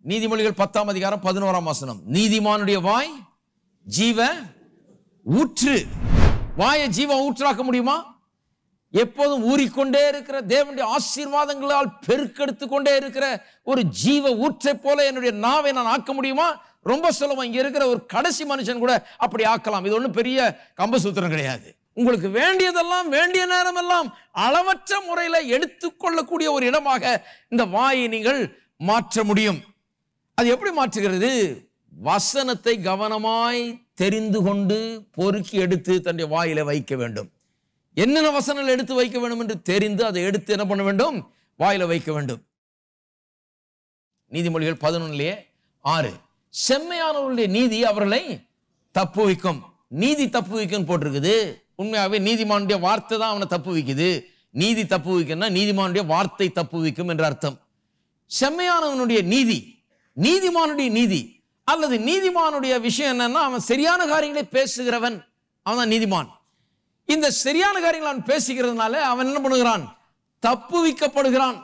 நீதிமொழிகள் 10ஆம் அதிகாரம் 11ஆம் வசனம். நீதிமானுடைய வாய் ஜீவ ஊற்று. வாயை ஜீவ ஊற்றாக்க முடியுமா? எப்போதும் ஊறிக்கொண்டே இருக்கிற தேவனுடைய ஆசீர்வாதங்களால் பெருக்கெடுத்து கொண்டே இருக்கிற ஒரு ஜீவ ஊற்றை போல என்னுடைய நாவை நான் ஆக்க முடியுமா? ரொம்ப சுலபம். இங்க இருக்கிற ஒரு கடைசி மனுஷன் கூட அப்படி ஆக்கலாம். இது ஒன்றும் பெரிய கம்பசூத்திரம் கிடையாது. உங்களுக்கு வேண்டியதெல்லாம் வேண்டிய நேரம் எல்லாம் அளவற்ற முறையில் எடுத்துக்கொள்ளக்கூடிய ஒரு இடமாக இந்த வாயை நீங்கள் மாற்ற முடியும். அது எப்படி மாற்றுகிறது? வசனத்தை கவனமாய் தெரிந்து கொண்டு பொறுக்கி எடுத்து தன்னுடைய வாயில வைக்க வேண்டும். என்னென்ன வசனங்கள் எடுத்து வைக்க வேண்டும் என்று தெரிந்து அதை எடுத்து என்ன பண்ண வேண்டும்? வாயில வைக்க வேண்டும். நீதிமொழிகள் 11:6 செம்மையானவர்களுடைய நீதி அவர்களை தப்பு வைக்கும். நீதி தப்பு வைக்கும் போட்டிருக்குது. உண்மையாகவே நீதிமானுடைய வார்த்தை தான் அவனை தப்பு வைக்குது. நீதி தப்பு வைக்கும்னா நீதிமானுடைய வார்த்தை தப்பு வைக்கும் என்ற அர்த்தம். செம்மையானவனுடைய நீதி, நீதிமானுடைய நீதி அல்லது நீதிமானுடைய விஷயம் என்னன்னா, அவன் சரியான காரியங்களை பேசுகிறவன், அவன் தான் நீதிமான். இந்த சரியான காரியங்களை அவன் பேசுகிறதுனால அவன் என்ன பண்ணுகிறான்? தப்பு வைக்கப்படுகிறான்.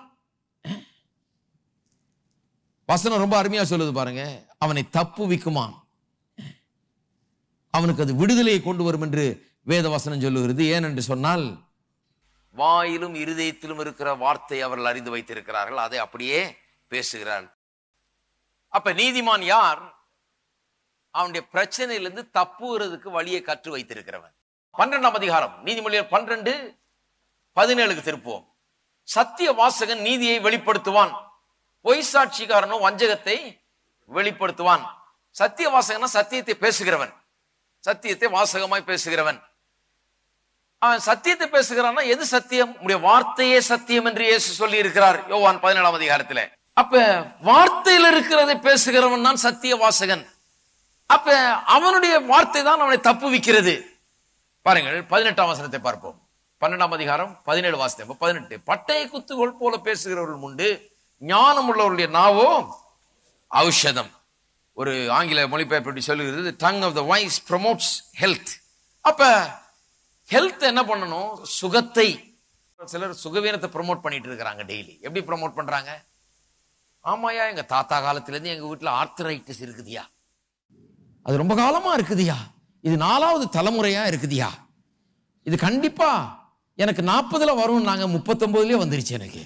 வசனம் ரொம்ப அருமையா சொல்லுது பாருங்க. அவனை தப்பு வைக்குமாம், அவனுக்கு அது விடுதலையை கொண்டு வரும் என்று வேத வசனம் சொல்லுகிறது. ஏனென்று சொன்னால், வாயிலும் இருதயத்திலும் இருக்கிற வார்த்தை அவர்கள் அறிந்து வைத்திருக்கிறார்கள், அதை அப்படியே பேசுகிறார்கள். அப்ப நீதிமான் யார்? அவனுடைய பிரச்சனையிலிருந்து தப்புறதுக்கு வழியை கற்று வைத்திருக்கிறவன். 12ஆம் அதிகாரம் நீதிமொழிகள் 12:17 திருப்புவோம். சத்திய வாசகன் நீதியை வெளிப்படுத்துவான், பொய் சாட்சிக்காரனும் வஞ்சகத்தை வெளிப்படுத்துவான். சத்திய வாசகனா சத்தியத்தை பேசுகிறவன், சத்தியத்தை வாசகமாய் பேசுகிறவன். அவன் சத்தியத்தை பேசுகிறான்னா எது சத்தியம்? உடைய வார்த்தையே சத்தியம் என்று இயேசு சொல்லி இருக்கிறார் யோவான் 17ஆம் அதிகாரத்தில். அப்ப வார்த்தையில் இருக்கிறதை பேசுகிறவன் தான் சத்திய வாசகன். அப்ப அவனுடைய வார்த்தை தான் அவனை தப்பு வைக்கிறது. பாருங்கள் 18ஆம் வசனத்தை பார்ப்போம். 12ஆம் அதிகாரம் 17 வாசனம். 18 பட்டய குத்துகள் போல பேசுகிறவர்கள் உண்டு, ஞானம் உள்ளவருடைய நாவோ ஔஷதம். ஒரு ஆங்கில மொழிபெயர்ப்பு எப்படி சொல்லுகிறது? tongue of the wise promotes health. அப்ப ஹெல்த் என்ன பண்ணணும்? சுகத்தை. சிலர் சுகவீனத்தை ப்ரமோட் பண்ணிட்டு இருக்கிறாங்க டெய்லி. எப்படி ப்ரமோட் பண்றாங்க? ஆமாயா, எங்க தாத்தா காலத்திலேருந்து எங்க வீட்டுல ஆர்த்தரைட்டிஸ் இருக்குதியா, அது ரொம்ப காலமா இருக்குதியா, இது 4வது தலைமுறையா இருக்குதியா, இது கண்டிப்பா எனக்கு 40ல வரும், நாங்க 39லயே வந்துருச்சு எனக்கு.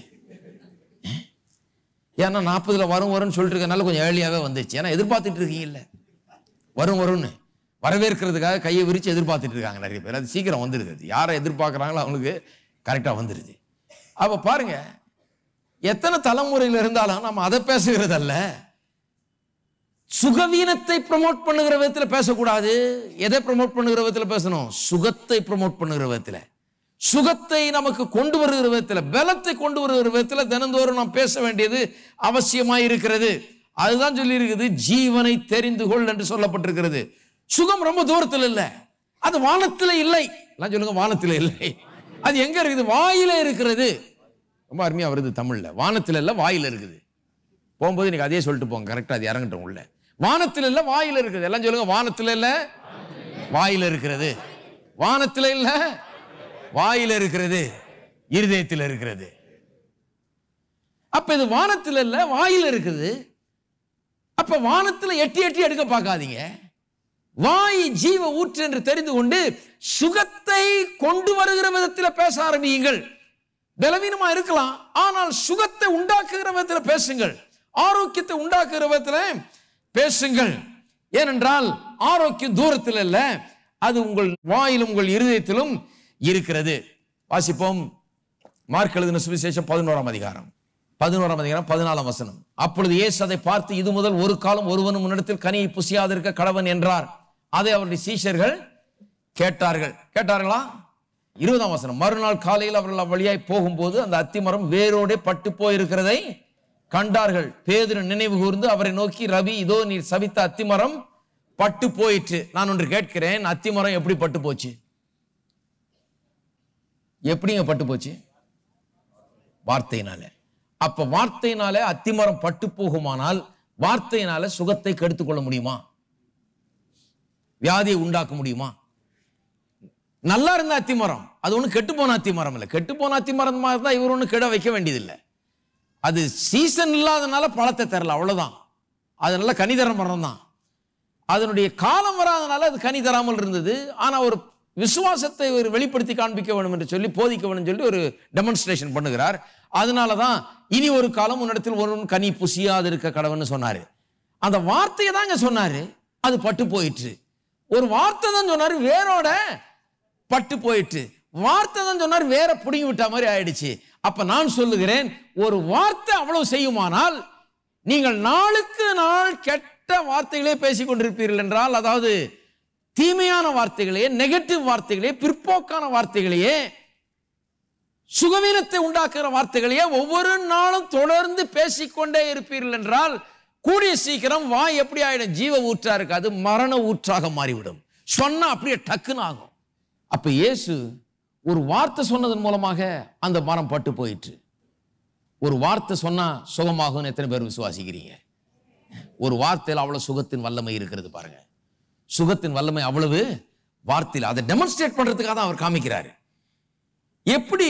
ஏன்னா 40ல வரும்னு சொல்லிட்டு இருக்கனால கொஞ்சம் ஏர்லியாவே வந்துருச்சு. ஏன்னா எதிர்பார்த்துட்டு இருக்கீங்கல்ல, வரும்னு வரவேற்கிறதுக்காக கையை விரிச்சு எதிர்பார்த்துட்டு இருக்காங்க நிறைய பேர். அது சீக்கிரம் வந்துடுது. யாரை எதிர்பார்க்குறாங்களோ அவங்களுக்கு கரெக்டா வந்துடுது. அப்ப பாருங்க, எத்தனை தலைமுறையில் இருந்தாலும் நம்ம அதை பேசுகிறது அல்ல. சுகவீனத்தை ப்ரமோட் பண்ணுகிற விதத்தில் பேசக்கூடாது. எதை ப்ரமோட் பண்ணுகிற விதத்தில் பேசணும்? சுகத்தை ப்ரமோட் பண்ணுகிற விதத்தில், சுகத்தை நமக்கு கொண்டு வருகிற விதத்தில், பலத்தை கொண்டு வருகிற விதத்தில் தினந்தோறும் நாம் பேச வேண்டியது அவசியமாய் இருக்கிறது. அதுதான் சொல்லி இருக்குது, ஜீவனை தெரிந்து கொள் என்று சொல்லப்பட்டிருக்கிறது. சுகம் ரொம்ப தூரத்தில் இல்லை, அது வானத்தில் இல்லை. எல்லாம் சொல்லுங்க, வானத்தில் இல்லை. அது எங்க இருக்குது? வாயில இருக்கிறது. ரொம்ப அருமையா வருது தமிழ்ல. வானத்தில் இல்ல, வாயில இருக்குது. போகும்போது நீங்க அதே சொல்லிட்டு போங்க, கரெக்டா அது இறங்கட்டும் உள்ள. வானத்தில் இல்ல, வாயில இருக்குது. எல்லாம் சொல்லுங்க, வானத்தில் இல்ல, வாயில இருக்கிறது. வானத்தில் இல்ல, வாயில இருக்கிறது, இருதயத்தில் இருக்கிறது. அப்ப இது வானத்தில் இல்ல, வாயில இருக்குது. அப்ப வானத்தில் எட்டி எட்டி எடுக்க பார்க்காதீங்க. வாய் ஜீவ ஊற்று என்று தெரிந்து கொண்டு சுகத்தை கொண்டு வருகிற விதத்தில் பேச ஆரம்பியுங்கள். பலவீனமா இருக்கலாம், ஆனால் சுகத்தை உண்டாக்குகிற விதத்தில் பேசுங்கள், ஆரோக்கியத்தை உண்டாக்குகிற விதத்தில் பேசுங்கள். ஏனென்றால் ஆரோக்கியம் தூரத்தில் அல்ல, அது உங்கள் வாயிலும் உங்கள் இருதயத்திலும் இருக்கிறது. வாசிப்போம். மார்க் எழுதின சுவிசேஷம் 11ஆம் அதிகாரம் 14ஆம் வசனம். அப்பொழுது இயேசு அதை பார்த்து, இது முதல் ஒரு காலம் ஒருவனும் முன்னிடத்தில் கனியை புசியாதிருக்க கடவன் என்றார். அதை அவருடைய சீஷர்கள் கேட்டார்களா? 20ஆம் வசனம். மறுநாள் காலையில் அவர்கள் வழியாய் போகும்போது அந்த அத்திமரம் வேரோட பட்டு போயிருக்கிறதை கண்டார்கள். பேதுரு நினைவு கூர்ந்து அவரை நோக்கி, ரவி, இதோ நீர் சபித்த அத்திமரம் பட்டு போயிற்று. நான் ஒன்று கேட்கிறேன், அத்திமரம் எப்படி பட்டு போச்சு? எப்படிங்க பட்டு போச்சு? வார்த்தையினால. அப்ப வார்த்தையினால அத்திமரம் பட்டு போகுமானால் வார்த்தையினால சுகத்தை கெடுத்துக் கொள்ள முடியுமா? வியாதியை உண்டாக்க முடியுமா? நல்லா இருந்த அத்திமரம், அது ஒண்ணு கெட்டு போன அத்திமரம் இல்லை. கெட்டு போன அத்திமரம் மாதிரி தான் இவர் ஒண்ணு கெட வைக்க வேண்டியதில்லை. அது சீசன் இல்லாதனால பழத்தை தரல, அவ்வளவுதான். அது நல்ல கனி தர மரம் தான். அதனுடைய காலம் வராதனால அது கனி தராமல் இருந்தது. ஆனால் ஒரு விசுவாசத்தை ஒரு வெளிப்படுத்தி காண்பிக்க வேண்டும் என்று சொல்லி, போதிக்க வேண்டும் சொல்லி ஒரு டெமான்ஸ்ட்ரேஷன் பண்ணுகிறார். அதனால தான் இனி ஒரு காலம் உன்னிடத்தில் ஒருவன் கனி புசியாது இருக்க கடவுள்னு சொன்னாரு. அந்த வார்த்தையை தாங்க சொன்னாரு, அது பட்டு போயிற்று. ஒரு வார்த்தை தான் சொன்னாரு, வேரோட பட்டு போயிற்று. வார்த்தை தான் சொன்னார், வேற புடுங்கி விட்ட மாதிரி ஆயிடுச்சு. அப்ப நான் சொல்லுகிறேன், ஒரு வார்த்தை அவ்வளவு செய்யுமானால் நீங்கள் நாளுக்கு நாள் கெட்ட வார்த்தைகளே பேசிக் கொண்டிருப்பீர்கள் என்றால், அதாவது தீமையான வார்த்தைகளையே, நெகட்டிவ் வார்த்தைகளையே, பிற்போக்கான வார்த்தைகளையே, சுகவீனத்தை உண்டாக்குகிற வார்த்தைகளையே ஒவ்வொரு நாளும் தொடர்ந்து பேசிக்கொண்டே இருப்பீர்கள் என்றால், கூடிய சீக்கிரம் வாய் எப்படி ஆயிடும்? ஜீவ ஊற்றா இருக்காது, மரண ஊற்றாக மாறிவிடும். சொன்னா அப்படியே டக்குன்னு ஆகும். அப்ப இயேசு ஒரு வார்த்தை சொன்னதன் மூலமாக அந்த மரம் பட்டு போயிற்று. ஒரு வார்த்தை சொன்னா சுகமாகும். எத்தனை பேர் விசுவாசிக்கிறீங்க? ஒரு வார்த்தையில் அவ்வளவு சுகத்தின் வல்லமை இருக்கிறது பாருங்க. சுகத்தின் வல்லமை அவ்வளவு வார்த்தையில். அதை டெமான்ஸ்ட்ரேட் பண்றதுக்காக தான் அவர் காமிக்கிறாரு. எப்படி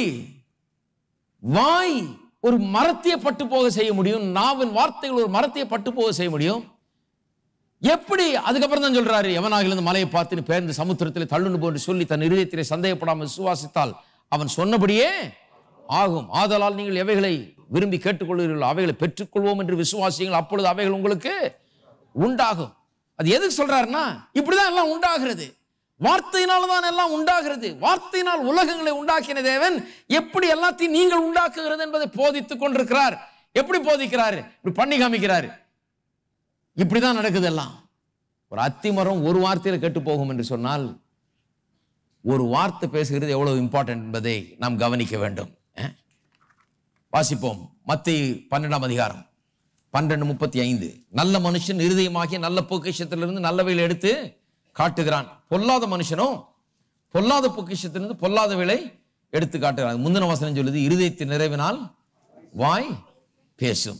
வாய் ஒரு மரத்தையே பட்டு போக செய்ய முடியும், நாவின் வார்த்தைகள் ஒரு மரத்தையே பட்டு போக செய்ய முடியும். எப்படி? அதுக்கப்புறம் தான் சொல்றாரு, எவனாகிலிருந்து மலையை பார்த்து பேர்ந்து சமுத்திரத்தில் தள்ளுண்டு போன்று சொல்லி தன் இருதயத்திலே சந்தேகப்படாமல் விசுவாசித்தால் அவன் சொன்னபடியே ஆகும். ஆதலால் நீங்கள் எவைகளை விரும்பி கேட்டுக்கொள்கிறீர்களோ அவைகளை பெற்றுக்கொள்வோம் என்று விசுவாசிங்கள், அப்பொழுது அவைகள் உங்களுக்கு உண்டாகும். அது எதுக்கு சொல்றாருன்னா, இப்படிதான் எல்லாம் உண்டாகிறது. வார்த்தையினால தான் எல்லாம் உண்டாகிறது. வார்த்தையினால் உலகங்களை உண்டாக்கின தேவன் எப்படி எல்லாத்தையும் நீங்கள் உண்டாக்குகிறது என்பதை போதித்துக் கொண்டிருக்கிறார். எப்படி போதிக்கிறாரு? இப்படி பண்ணி காமிக்கிறாரு. இப்படிதான் நடக்குது எல்லாம். ஒரு அத்தி மரம் ஒரு வார்த்தையில கெட்டு போகும் என்று சொன்னால், ஒரு வார்த்தை பேசுகிறது எவ்வளவு இம்பார்ட்டன்ட் என்பதை நாம் கவனிக்க வேண்டும். வாசிப்போம். மத்தேயு 12ஆம் அதிகாரம் 12:35. நல்ல மனுஷன் இருதயமாகிய நல்ல பொக்கிஷத்திலிருந்து நல்லவைகளை எடுத்து காட்டுகிறான், பொல்லாத மனுஷனும் பொல்லாத பொக்கிஷத்திலிருந்து பொல்லாதவைகளை எடுத்து காட்டுகிறான். முந்தின வசனம் சொல்லுது, இருதயத்தின் நிறைவினால் வாய் பேசும்.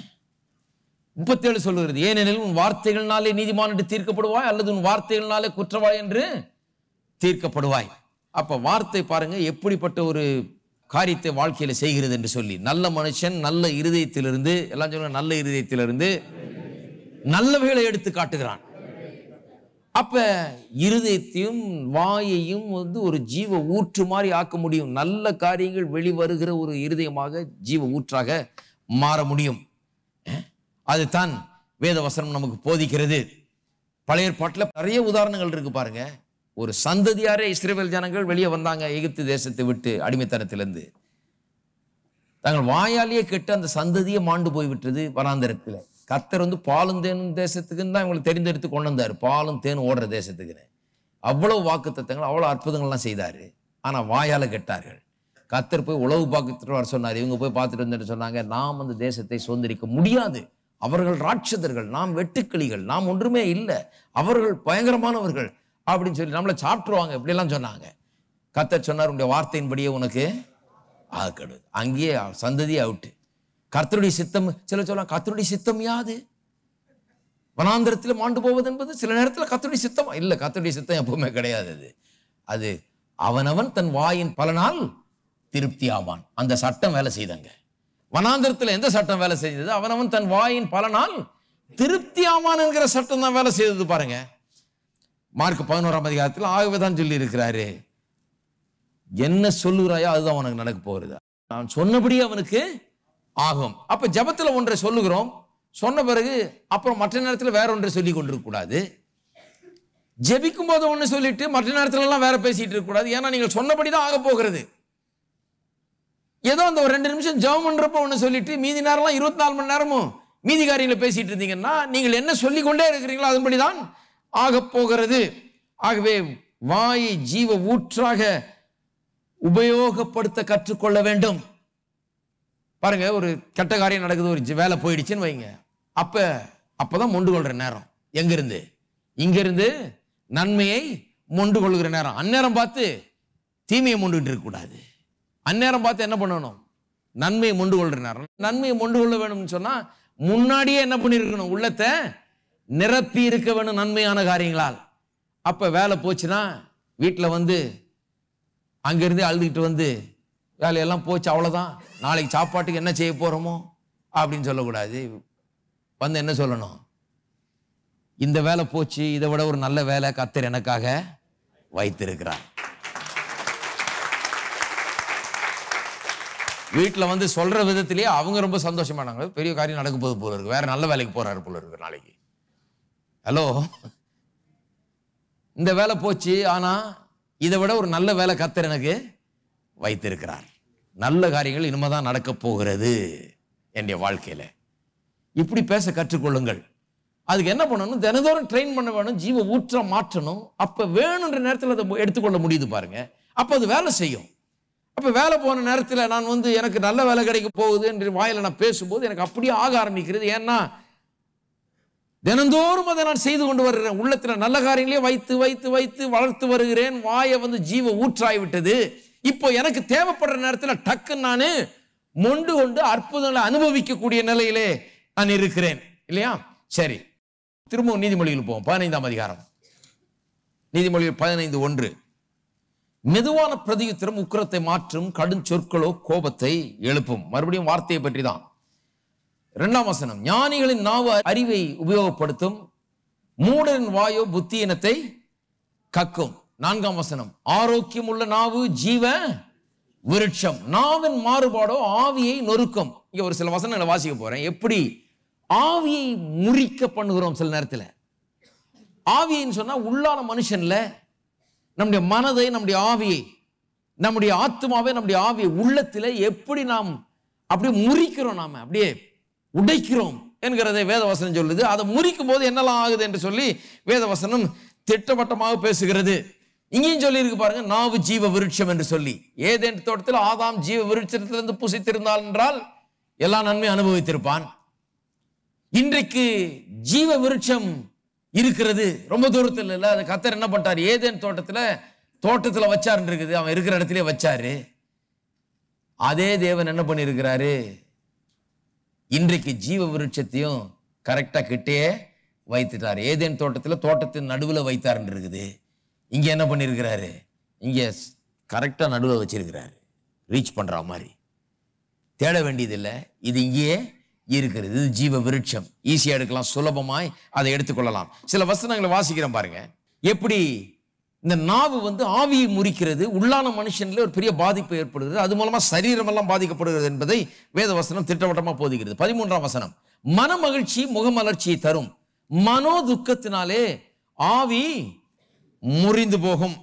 37 சொல்லுகிறது, ஏனெனில் உன் வார்த்தைகளினாலே நீதிமான் என்று தீர்க்கப்படுவாய், அல்லது உன் வார்த்தைகளினாலே குற்றவாளி என்று தீர்க்கப்படுவாய். அப்ப வார்த்தை பாருங்க எப்படிப்பட்ட ஒரு காரியத்தை வாழ்க்கையில செய்கிறது என்று சொல்லி. நல்ல மனுஷன் நல்ல இருதயத்திலிருந்து, எல்லாம் சொல்லுங்க, நல்ல இருதயத்திலிருந்து நல்லவைகளை எடுத்து காட்டுகிறான். அப்ப இருதயத்தையும் வாயையும் ஒரு ஜீவ ஊற்று மாதிரி ஆக்க முடியும். நல்ல காரியங்கள் வெளிவருகிற ஒரு இருதயமாக ஜீவ ஊற்றாக மாற முடியும். அதுதான் வேத வசனம் நமக்கு போதிக்கிறது. பழைய ஏற்பாட்டில் நிறைய உதாரணங்கள் இருக்கு பாருங்க. ஒரு சந்ததியாரே இஸ்ரவேல் ஜனங்கள் வெளியே வந்தாங்க எகிப்து தேசத்தை விட்டு, அடிமைத்தனத்திலிருந்து. தங்கள் வாயாலேயே கெட்டு அந்த சந்ததியை மாண்டு போய் விட்டது வனாந்தரத்தில். கர்த்தர் பாலும் தேனும் தேசத்துக்குன்னு தான் இவங்களுக்கு தெரிந்தெடுத்து கொண்டு வந்தார், பாலும் தேனும் ஓடுற தேசத்துக்குன்னு. அவ்வளவு வாக்குத்தத்தங்கள், அவ்வளவு அற்புதங்கள்லாம் செய்தாரு. ஆனா வாயால கெட்டார்கள். கர்த்தர் போய் உளவு பார்த்துட்டு வர சொன்னார். இவங்க போய் பார்த்துட்டு வந்துட்டு சொன்னாங்க, நாம் அந்த தேசத்தை சுதந்திரிக்க முடியாது, அவர்கள் ராட்சதர்கள், நாம் வெட்டுக்கிளிகள், நாம் ஒன்றுமே இல்லை, அவர்கள் பயங்கரமானவர்கள் அப்படின்னு சொல்லி நம்மளை சாப்பிட்டுருவாங்க, இப்படியெல்லாம் சொன்னாங்க. கர்த்தர் சொன்னார், உங்களுடைய வார்த்தையின்படியே உனக்கு ஆகக்கெடு. அங்கேயே சந்ததியே அவுட்டு. கர்த்தருடைய சித்தம், சில சொல்லலாம் கர்த்தருடைய சித்தம் யாது? வனாந்திரத்தில் மாண்டு போவது என்பது சில நேரத்தில் கர்த்தருடைய சித்தம் இல்லை. கர்த்தருடைய சித்தம் எப்பவுமே கிடையாது. அது அவனவன் தன் வாயின் பலனால் திருப்தி ஆவான். அந்த சட்டம் வேலை செய்தாங்க. வனாந்திரத்தில் எந்த சட்டம் வேலை செய்தது? அவனவன் தன் வாயின் பலனால் திருப்தி ஆவான் என்கிற சட்டம் தான் வேலை செய்தது பாருங்க. மார்க் 11ஆம் அதிகாரத்தில் ஆகவே தான் சொல்லி இருக்கிறாரு, என்ன சொல்லுகிறாயோ அதுதான் அவனுக்கு நடக்க போகிறது, நான் சொன்னபடி அவனுக்கு ஆகும். அப்ப ஜபத்துல ஒன்றை சொல்லுகிறோம், சொன்ன பிறகு அப்புறம் மற்ற நேரத்தில் வேற ஒன்றை சொல்லி கொண்டிருக்க கூடாது. ஜெபிக்கும் போது ஒன்று சொல்லிட்டு மற்ற நேரத்துல எல்லாம் வேற பேசிட்டு இருக்க கூடாது. ஏன்னா நீங்கள் சொன்னபடிதான் ஆக போகிறது. ஏதோ அந்த ஒரு 2 நிமிஷம் ஜெபம் பண்றப்ப ஒன்று சொல்லிட்டு மீதி நேரம்லாம் 24 மணி நேரமும் மீதி காரியங்களை பேசிட்டு இருந்தீங்கன்னா நீங்கள் என்ன சொல்லிக்கொண்டே இருக்கிறீங்களோ அதன்படிதான் ஆக போகிறது. ஆகவே வாயை ஜீவ ஊற்றாக உபயோகப்படுத்த கற்றுக்கொள்ள வேண்டும். பாருங்க, ஒரு கெட்ட காரியம் நடக்குது, ஒரு வேலை போயிடுச்சுன்னு வைங்க, அப்பதான் மொண்டு கொள்ற நேரம். எங்கிருந்து? இங்கிருந்து நன்மையை மொண்டு கொள்கிற நேரம். அந்நேரம் பார்த்து தீமையை மொண்டுகிட்டு இருக்க கூடாது. அந்நேரம் பார்த்து என்ன பண்ணணும்? நன்மையை மொண்டு கொள்ற நேரம். நன்மையை மொண்டு கொள்ள வேணும்னு சொன்னா முன்னாடியே என்ன பண்ணிருக்கணும்? உள்ளத்தை நிரப்பி இருக்க வேணும் நன்மையான காரியங்களால். அப்ப வேலை போச்சுன்னா வீட்டில் அங்கிருந்து அழுதுகிட்டு வேலையெல்லாம் போச்சு, அவ்வளவுதான், நாளைக்கு சாப்பாட்டுக்கு என்ன செய்ய போறோமோ அப்படின்னு சொல்லக்கூடாது. என்ன சொல்லணும்? இந்த வேலை போச்சு, இதை விட ஒரு நல்ல வேலை கர்த்தர் எனக்காக வைத்திருக்கிறார். வீட்டில் வந்து சொல்ற விதத்திலேயே அவங்க ரொம்ப சந்தோஷமானாங்க. பெரிய காரியம் நடக்க போது போல இருக்கு, வேற நல்ல வேலைக்கு போறாரு போல இருக்கு நாளைக்கு. ஹலோ, இந்த வேலை போச்சு, ஆனா இதை விட ஒரு நல்ல வேலை கர்த்தர் எனக்கு வைத்திருக்கிறார். நல்ல காரியங்கள் இனிமேதான் நடக்க போகிறது என்னுடைய வாழ்க்கையில. இப்படி பேச கற்றுக்கொள்ளுங்கள். அதுக்கு என்ன பண்ணணும்? தினந்தோறும் ட்ரெயின் பண்ண வேணும், ஜீவ ஊற்ற மாற்றணும். அப்ப வேணுன்ற நேரத்தில் அதை எடுத்துக்கொள்ள முடியுது பாருங்க. அப்ப அது வேலை செய்யும். அப்ப வேலை போன நேரத்தில் நான் வந்து எனக்கு நல்ல வேலை கிடைக்க போகுது என்று வாயில நான் பேசும்போது எனக்கு அப்படியே ஆக ஆரம்பிக்கிறது. ஏன்னா தினந்தோறும் அதை நான் செய்து கொண்டு வருகிறேன். உள்ளத்தில் நல்ல காரியங்களே வைத்து வைத்து வைத்து வளர்த்து வருகிறேன். வாயை வந்து ஜீவ ஊற்றாய் விட்டது. இப்போ எனக்கு தேவைப்படுற நேரத்தில் டக்கு நான் மொண்டு கொண்டு அற்புதங்களை அனுபவிக்கக்கூடிய நிலையிலே நான் இருக்கிறேன் இல்லையா? சரி, திரும்பவும் நீதிமொழிகள் போவோம். 15ஆம் அதிகாரம், நீதிமொழிகள் 15:1. மெதுவான பிரதியுத்தரம் உக்கிரத்தை மாற்றும், கடும் சொற்களோ கோபத்தை எழுப்பும். மறுபடியும் வார்த்தையை பற்றி தான். 2ஆம் வசனம், ஞானிகளின் நாவு அறிவை உபயோகப்படுத்தும், மூடரின் வாயோ புத்தியினத்தை கக்கும். 4ஆம் வசனம், ஆரோக்கியம் உள்ள நாவு ஜீவ விருட்சம், நாவின் மாறுபாடோ ஆவியை நொறுக்கும். இங்க ஒரு சில வசனங்களை வாசிக்க போறேன். எப்படி ஆவியை முறிக்க பண்ணுகிறோம் சில நேரத்தில். ஆவியின்னு சொன்னா உள்ளான மனுஷன்ல நம்முடைய மனதை, நம்முடைய ஆவியை, நம்முடைய ஆத்மாவை, நம்முடைய ஆவியை உள்ளத்தில் எப்படி நாம் அப்படியே முறிக்கிறோம், நாம அப்படியே உடைக்கிறோம் என்கிறதை வேதவசனம் சொல்லுது. அதை முறிக்கும் போது என்னெல்லாம் ஆகுது என்று சொல்லி வேதவசனம் திட்டவட்டமாக பேசுகிறது. இங்கேயும் சொல்லி இருக்கு பாருங்க, நாவு ஜீவ விருட்சம் என்று சொல்லி. ஏதேன் தோட்டத்தில் ஆதாம் ஜீவ விருட்சத்திலிருந்து புசித்திருந்தால் என்றால் எல்லா நன்மை அனுபவித்திருப்பான். இன்றைக்கு ஜீவ விருட்சம் இருக்கிறது, ரொம்ப தூரத்தில் இல்லை. அது கர்த்தர் என்ன பண்ணிட்டார்? ஏதேன் தோட்டத்தில் வச்சாருன்னு இருக்குது. அவன் இருக்கிற இடத்திலே வச்சாரு. அதே தேவன் என்ன பண்ணியிருக்கிறாரு? இன்றைக்கு ஜீவ விருட்சத்தையும் கரெக்டா கிட்டே வைத்துட்டார். ஏதேன் தோட்டத்தின் நடுவில் வைத்தாருன்னு இருக்குது. இங்க என்ன பண்ணியிருக்கிறாரு? இங்க கரெக்டா நடுவில் வச்சிருக்கிறாரு. ரீச் பண்ற மாதிரி தேட வேண்டியதில்லை. இது இங்கேயே இருக்கிறது. இது ஜீவ விருட்சம். ஈஸியா எடுக்கலாம், சுலபமாய் அதை எடுத்துக்கொள்ளலாம். சில வசனங்களை வாசிக்கிறேன் பாருங்க. எப்படி இந்த நாவு வந்து ஆவியை முறிக்கிறது, உள்ளான மனுஷன்ல ஒரு பெரிய பாதிப்பு ஏற்படுகிறது, அது மூலமா சரீரம் எல்லாம் பாதிக்கப்படுகிறது என்பதை வேத வசனம் திட்டவட்டமா போதிக்கிறது. 13ஆம் வசனம், மன மகிழ்ச்சி முகமலர்ச்சியை தரும், மனோ துக்கத்தினாலே ஆவி முறிந்து போகும்.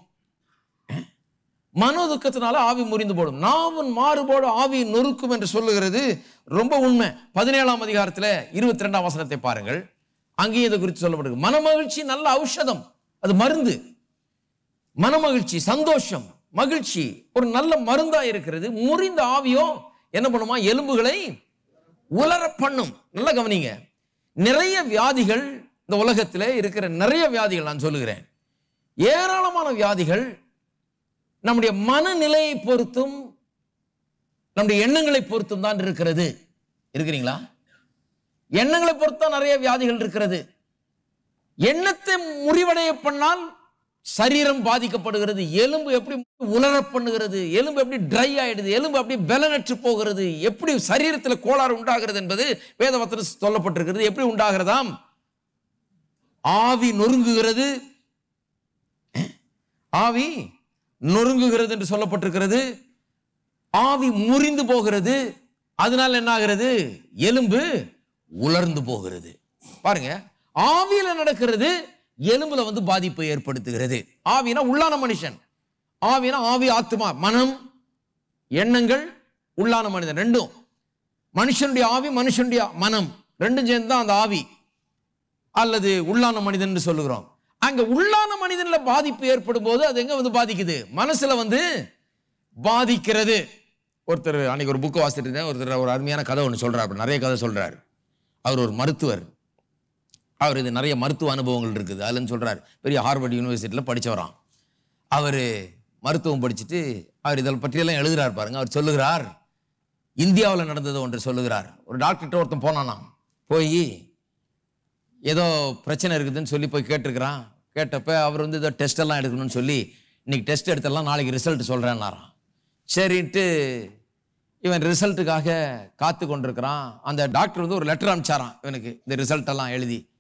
மனோ துக்கத்தினால ஆவி முறிந்து போடும். நாவின் மாறுபாடு ஆவி நொறுக்கும் என்று சொல்லுகிறது. ரொம்ப உண்மை. 17ஆம் அதிகாரத்தில் 22ஆம் வசனத்தை பாருங்கள். அங்கேயும் இதை குறித்து சொல்லப்படுது. மனமகிழ்ச்சி நல்ல ஔஷதம், அது மருந்து. மனமகிழ்ச்சி, சந்தோஷம், மகிழ்ச்சி ஒரு நல்ல மருந்தா இருக்கிறது. முறிந்த ஆவியோ என்ன பண்ணுமா? எலும்புகளை உலர பண்ணும். நல்லா கவனிங்க. நிறைய வியாதிகள் இந்த உலகத்தில் இருக்கிற நிறைய வியாதிகள் நான் சொல்லுகிறேன். ஏராளமான வியாதிகள் நம்முடைய மனநிலையை பொறுத்தும் நம்முடைய எண்ணங்களை பொறுத்தும் தான் இருக்கிறது. இருக்கிறீங்களா? எண்ணங்களை பொறுத்தான் நிறைய வியாதிகள் இருக்கிறது. எண்ணத்தை முறிவடைய பண்ணால் சரீரம் பாதிக்கப்படுகிறது. எலும்பு எப்படி உலர பண்ணுகிறது, எலும்பு எப்படி ட்ரை ஆயிடுது, எலும்பு எப்படி பலனற்று போகிறது, எப்படி சரீரத்தில் கோளாறு உண்டாகிறது என்பது வேதவசனத்தில் சொல்லப்பட்டிருக்கிறது. எப்படி உண்டாகிறதாம்? ஆவி நொறுங்குகிறது, ஆவி நொறுங்குகிறது என்று சொல்லப்பட்டிருக்கிறது. ஆவி முறிந்து போகிறது. அதனால என்ன ஆகிறது? எலும்பு உலர்ந்து போகிறது. பாருங்க, ஆவியில நடக்கிறது, எலும்புல வந்து பாதிப்பை ஏற்படுத்துகிறது. ஆவினா உள்ளான மனுஷன், ஆவினா ஆவி, ஆத்மா, மனம், எண்ணங்கள், உள்ளான மனிதன் ரெண்டும். மனுஷனுடைய ஆவி, மனுஷனுடைய மனம் ரெண்டும் சேர்ந்து தான் அந்த ஆவி அல்லது உள்ளான மனிதன் சொல்லுகிறோம். அங்க உள்ளான மனிதன்ல பாதிப்பு ஏற்படும் போது அது எங்க வந்து பாதிக்குது? மனசுல வந்து பாதிக்கிறது. ஒருத்தர் அன்னைக்கு ஒரு புக்கு வாசிட்டு இருந்தேன். ஒருத்தர் ஒரு அருமையான கதை ஒன்று சொல்றாரு. நிறைய கதை சொல்றாரு. அவர் ஒரு மருத்துவர். அவர் இது நிறைய மருத்துவ அனுபவங்கள் இருக்குது. அதுலன்னு சொல்றாரு, பெரிய ஹார்வர்ட் யூனிவர்சிட்டியில் படித்தவரான். அவர் மருத்துவம் படிச்சுட்டு அவர் இதை பற்றியெல்லாம் எழுதுறாரு பாருங்க. அவர் சொல்லுகிறார், இந்தியாவில் நடந்தது ஒன்று சொல்லுகிறார். ஒரு டாக்டர்கிட்ட ஒருத்தன் போனானா, போய் ஏதோ பிரச்சனை இருக்குதுன்னு சொல்லி போய் கேட்டிருக்கிறான். கேட்டப்ப அவர் வந்து ஏதோ டெஸ்ட் எல்லாம் எடுக்கணும்னு சொல்லி, இன்னைக்கு டெஸ்ட் எடுத்தெல்லாம் நாளைக்கு ரிசல்ட் சொல்கிறேன்னாரான். சரின்ட்டு இவன் ரிசல்ட்டுக்காக காத்து கொண்டிருக்கிறான். அந்த டாக்டர் வந்து ஒரு லெட்டர் அனுப்பிச்சாரான் இவனுக்கு, இந்த ரிசல்ட் எல்லாம் எழுதி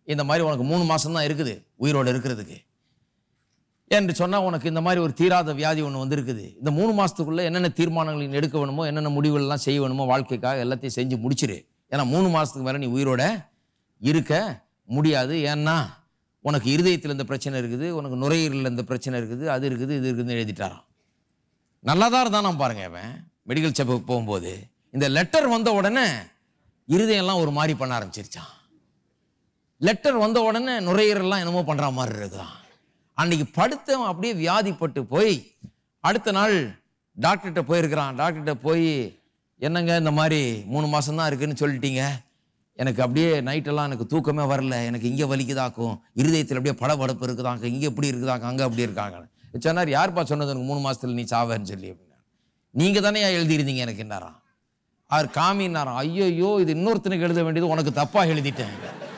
இந்த மாதிரி உனக்கு 3 மாதம் தான் இருக்குது உயிரோடு இருக்கிறதுக்கு என்று சொன்னால், உனக்கு இந்த மாதிரி ஒரு தீராத வியாதி ஒன்று வந்திருக்குது. இந்த 3 மாதத்துக்குள்ளே என்னென்ன தீர்மானங்கள் எடுக்க வேணுமோ, என்னென்ன முடிவுகள்லாம் செய்ய வேணுமோ வாழ்க்கைக்காக எல்லாத்தையும் செஞ்சு முடிச்சிரு. ஏன்னா 3 மாதத்துக்கு மேலே நீ உயிரோட இருக்க முடியாது. ஏன்னா உனக்கு இருதயத்தில் இந்த பிரச்சனை இருக்குது, உனக்கு நுரையீரலில் இந்த பிரச்சனை இருக்குது, அது இருக்குது, இது இருக்குதுன்னு எழுதிட்டாராம். நல்லா தான் இருந்தான். நான் பாருங்க, அவன் மெடிக்கல் செக்கப்புக்கு போகும்போது இந்த லெட்டர் வந்த உடனே இருதயம்லாம் ஒரு மாதிரி பண்ண ஆரம்பிச்சிருச்சான். லெட்டர் வந்த உடனே நுரையீரல்லாம் என்னமோ பண்ணுற மாதிரி இருக்குதான். அன்னைக்கு படுத்தவன் அப்படியே வியாதிப்பட்டு போய் அடுத்த நாள் டாக்டர்கிட்ட போயிருக்கிறான். டாக்டர்கிட்ட போய், என்னங்க இந்த மாதிரி 3 மாதம் தான் இருக்குன்னு சொல்லிட்டீங்க, எனக்கு அப்படியே நைட்டெல்லாம் எனக்கு தூக்கமே வரல, எனக்கு இங்கே வலிக்குதாக்கும், இருதயத்தில் அப்படியே படபடப்பு இருக்குதாங்க, இங்கே எப்படி இருக்குதாங்க, அங்கே அப்படி இருக்காங்க. சொன்னார், யார்ப்பா சொன்னது எனக்கு 3 மாதத்தில் நீ சாவேன்னு சொல்லி அப்படின்னா. நீங்கள் தானே எழுதியிருந்தீங்க எனக்கு என்னாராம். அவர் காமின்னாராம். ஐயோ, இது இன்னொருத்தனுக்கு எழுத வேண்டியது உனக்கு தப்பாக எழுதிட்டேன்,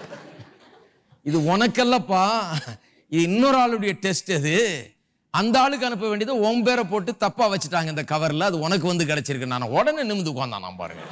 இது உனக்கல்லப்பா, இது இன்னொரு ஆளுடைய டெஸ்ட். அது அந்த ஆளுக்கு அனுப்ப வேண்டியது உன் பேரை போட்டு தப்பா வச்சுட்டாங்க இந்த கவர்ல, அது உனக்கு வந்து கிடைச்சிருக்கு. நான் உடனே நிமிந்து உட்கார்ந்தான். நான் பாருங்க,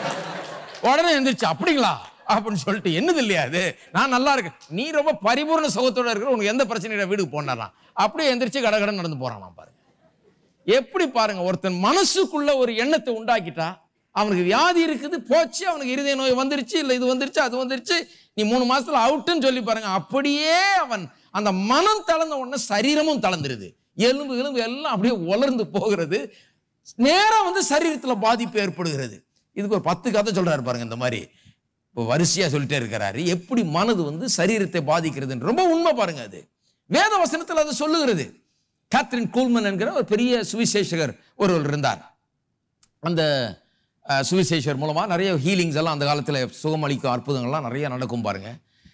உடனே எந்திரிச்சு, அப்படிங்களா அப்படின்னு சொல்லிட்டு, என்னது இல்லையா அது, நான் நல்லா இருக்கேன், நீ ரொம்ப பரிபூர்ண சுகத்தோட இருக்கிற, உனக்கு எந்த பிரச்சனையும் வீட்டுக்கு போனாராம். அப்படியே எந்திரிச்சு கடகடன் நடந்து போறான். நான் பாருங்க, எப்படி பாருங்க, ஒருத்தன் மனசுக்குள்ள ஒரு எண்ணத்தை உண்டாக்கிட்டா, அவனுக்கு வியாதி இருக்குது போச்சு, அவனுக்கு இருதய நோய் வந்துருச்சு, இல்லை இது வந்துருச்சு, அது வந்துருச்சு, நீ 3 மாசத்துல அவுட்டுன்னு சொல்லி பாருங்க. அப்படியே அவன் அந்த மனம் தளர்ந்த உடனே சரீரமும் தளர்ந்துருது, எலும்பு எல்லாம் அப்படியே உலர்ந்து போகிறது, நேரம் வந்து சரீரத்தில் பாதிப்பு ஏற்படுகிறது. இதுக்கு ஒரு 10 கதை சொல்றாரு பாருங்க. இந்த மாதிரி இப்போ வரிசையா சொல்லிட்டே இருக்கிறாரு, எப்படி மனது வந்து சரீரத்தை பாதிக்கிறதுன்னு. ரொம்ப உண்மை பாருங்க, அது வேத வசனத்தில் அது சொல்லுகிறது. கேத்ரின் கூல்மன் என்கிற ஒரு பெரிய சுவிசேஷகர் ஒருவர் இருந்தார். அந்த சுவிசேஷர் மூலமா நிறைய ஹீலிங்ஸ் எல்லாம் அந்த காலத்தில் சுகமளிக்கும் அற்புதங்கள்லாம் நிறைய நடக்கும் பாருங்க.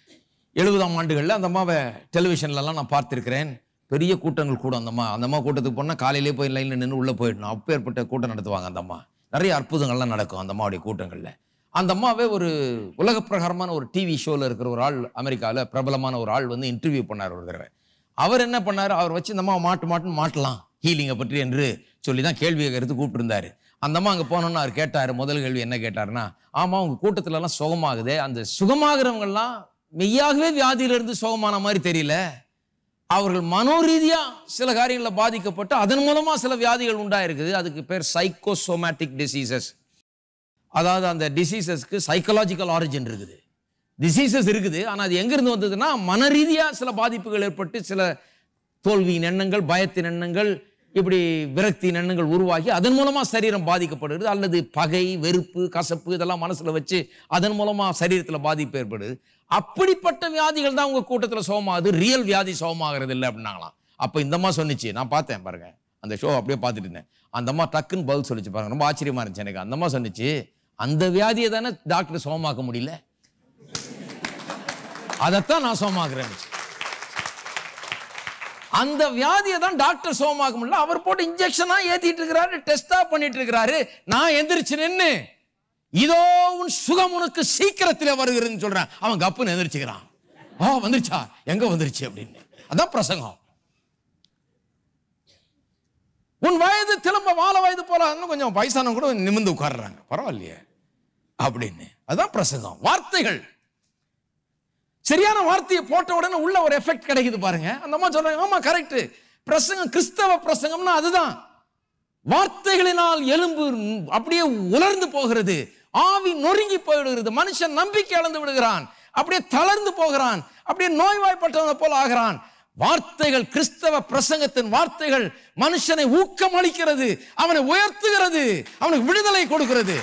70ஆம் ஆண்டுகளில் அந்த அம்மாவை டெலிவிஷன்லலாம் நான் பார்த்துருக்கிறேன். பெரிய கூட்டங்கள் கூட அந்த அம்மா கூட்டத்துக்கு போனால் காலையிலே போய் லைனில் நின்று உள்ளே போயிடணும், அப்பேற்பட்ட கூட்டம் நடத்துவாங்க அந்த அம்மா. நிறைய அற்புதங்கள்லாம் நடக்கும் அந்த அம்மாவுடைய கூட்டங்களில். அந்த அம்மாவே ஒரு உலக பிரகாரமான ஒரு டிவி ஷோவில் இருக்கிற ஒரு ஆள், அமெரிக்காவில் பிரபலமான ஒரு ஆள் வந்து இன்டர்வியூ பண்ணார் ஒரு தடவை. அவர் என்ன பண்ணார், அவர் வச்சு இந்த அம்மா மாட்டலாம் ஹீலிங்கை பற்றி என்று சொல்லி தான் கேள்வி கேட்கறது கூப்பிட்டுருந்தாரு. அந்த அம்மா அங்கே போனோன்னு அவர் கேட்டார். முதல் கேள்வி என்ன கேட்டார்னா, ஆமாம் உங்கள் கூட்டத்திலலாம் சுகமாகுதே, அந்த சுகமாகிறவங்கெல்லாம் மெய்யாகவே வியாதியிலிருந்து சுகமான மாதிரி தெரியல, அவர்கள் மனோரீதியா சில காரியங்களில் பாதிக்கப்பட்டு அதன் மூலமா சில வியாதிகள் உண்டாயிருக்குது. அதுக்கு பேர் சைக்கோசோமேட்டிக் டிசீசஸ். அதாவது அந்த டிசீசஸ்க்கு சைக்கலாஜிக்கல் ஆரிஜின் இருக்குது. டிசீசஸ் இருக்குது, ஆனால் அது எங்கிருந்து வந்ததுன்னா மனரீதியா சில பாதிப்புகள் ஏற்பட்டு சில தோல்வியின் எண்ணங்கள், பயத்தின் எண்ணங்கள், இப்படி விரக்தியின் எண்ணங்கள் உருவாகி அதன் மூலமா சரீரம் பாதிக்கப்படுகிறது. அல்லது பகை, வெறுப்பு, கசப்பு இதெல்லாம் மனசுல வச்சு அதன் மூலமா சரீரத்தில் பாதிப்பு ஏற்படுது. அப்படிப்பட்ட வியாதிகள் தான் உங்க கூட்டத்தில் சுகமாகுது, ரியல் வியாதி சுகமாகிறது இல்லை அப்படின்னாங்களாம். அப்போ இந்த அம்மா சொன்னிச்சு, நான் பார்த்தேன் பாருங்க அந்த ஷோ, அப்படியே பார்த்துட்டு இருந்தேன். அந்த அம்மா டக்குன்னு பதில் சொல்லிச்சு பாருங்க, ரொம்ப ஆச்சரியமா இருந்துச்சு எனக்கு. அந்த அம்மா சொன்னிச்சு, அந்த வியாதியை தானே டாக்டர் சுகமாக்க முடியல, அதைத்தான் நான் சுகமாக்குறேன். அந்த வியாதியை தான் டாக்டர் சுகமாக்க முடியல, அவர் போட்டு இன்ஜெக்ஷனா ஏத்திட்டு இருக்கிறாரு, டெஸ்டா பண்ணிட்டு இருக்கிறாரு. நான் எந்திரிச்சு நின்று, இதோ உன் சுகம் உனக்கு சீக்கிரத்தில் வருகிறதுன்னு சொல்றேன். அவன் கப்புன்னு எந்திரிச்சுக்கிறான். வந்துருச்சா, எங்க வந்துருச்சு அப்படின்னு. அதான் பிரசங்கம். உன் வயது திரும்ப வாழ வயது போல, கொஞ்சம் வயசானவங்க கூட நிமிர்ந்து உட்கார்றாங்க, பரவாயில்லையே அப்படின்னு. அதான் பிரசங்கம். வார்த்தைகள், சரியான வார்த்தையை போட்ட உடனே உள்ள ஒரு எஃபெக்ட் கிடைக்குது பாருங்க. அந்த அம்மா சொல்றாங்க, ஆமா கரெக்ட், பிரசங்கம் கிறிஸ்தவ பிரசங்கம்னா அதுதான். வார்த்தைகளினால் எலும்பு அப்படியே உலர்ந்து போகிறது, ஆவி நொறுங்கி போயிடுகிறது, மனுஷன் நம்பிக்கை இழந்து விடுகிறான், அப்படியே தளர்ந்து போகிறான், அப்படியே நோய்வாய்ப்பட்டவனை போல ஆகிறான். வார்த்தைகள், கிறிஸ்தவ பிரசங்கத்தின் வார்த்தைகள் மனுஷனை ஊக்கம் அளிக்கிறது, அவனை உயர்த்துகிறது, அவனுக்கு விடுதலை கொடுக்கிறது.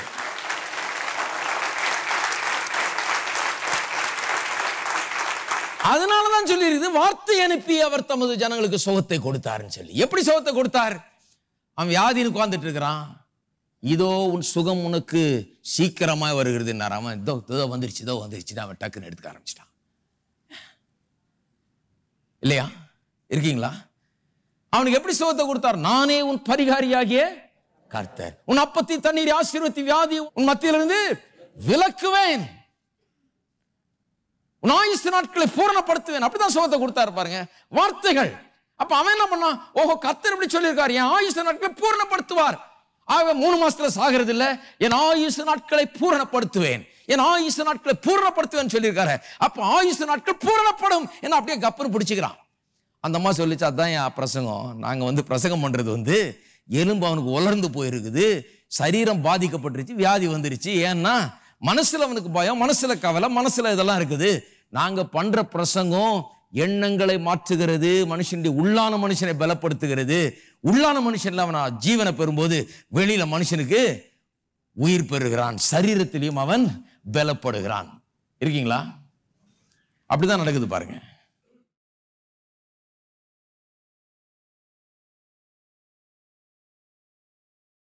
அதனாலதான் சொல்லி இருக்குது, வார்த்தை அனுப்பி அவர் தமது ஜனங்களுக்கு சுகத்தை கொடுத்தாருன்னு சொல்லி. எப்படி சுகத்தை கொடுத்தார்? அவன் வியாதின்னு உட்கார்ந்துட்டு இருக்கிறான், இதோ உன் சுகம் உனக்கு சீக்கிரமா வருகிறது. அவன் இதோ வந்துருச்சு, இதோ வந்துருச்சு, அவன் டக்குன்னு எடுத்துக்க ஆரம்பிச்சிட்டான். இல்லையா? இருக்கீங்களா? அவனுக்கு எப்படி சுகத்தை கொடுத்தார்? நானே உன் பரிகாரியாகிய கர்த்தர், உன் அப்பத்தி தண்ணீர் ஆசீர்வதி வியாதி உன் மத்தியிலிருந்து விலக்குவேன், உன் ஆயுசு நாட்களை பூரணப்படுத்துவேன். அப்படிதான் சுகத்தை கொடுத்தாரு பாருங்க, வார்த்தைகள். அப்ப அவன் என்ன பண்ணான்? ஓஹோ, கர்த்தர் இப்படி சொல்லியிருக்காரு, என் ஆயுசு நாட்களை பூரணப்படுத்துவார். ஆக 3 மாசத்துல சாகிறது இல்ல, என் ஆயுசு நாட்களை பூரணப்படுத்துவேன். என் ஆயுசு நாட்களை பூரணப்படுத்துவேன்னு சொல்லியிருக்காரு. அப்ப ஆயுசு நாட்கள் பூரணப்படும் என்ன அப்படியே கப்புன்னு பிடிச்சிக்கிறான். அந்த அம்மா சொல்லிச்சு, அதான் என் பிரசங்கம். நாங்க பிரசங்கம் பண்றது எலும்பு அவனுக்கு உலர்ந்து போயிருக்குது, சரீரம் பாதிக்கப்பட்டுருச்சு, வியாதி வந்துருச்சு. ஏன்னா மனசுல அவனுக்கு பயம், மனசுல கவலை, மனசுல இதெல்லாம் இருக்குது. நாங்க பண்ற பிரசங்கம் எண்ணங்களை மாற்றுகிறது, மனுஷனுடைய உள்ளான மனுஷனை பலப்படுத்துகிறது. உள்ளான மனுஷன்ல அவன் ஜீவனை பெறும்போது வெளியில மனுஷனுக்கு உயிர் பெறுகிறான், சரீரத்திலையும் அவன் பலப்படுகிறான். இருக்கீங்களா? அப்படிதான் நடக்குது பாருங்க.